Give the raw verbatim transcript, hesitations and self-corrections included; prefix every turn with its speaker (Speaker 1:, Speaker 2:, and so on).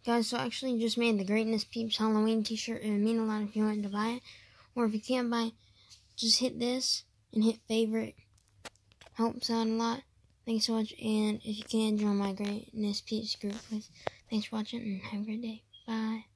Speaker 1: Guys, so I actually just made the Greatness Peeps Halloween t-shirt. It would mean a lot if you wanted to buy it. Or if you can't buy it, just hit this and hit favorite. Helps out a lot. Thanks so much. And if you can, join my Greatness Peeps group, please. Thanks for watching and have a great day. Bye.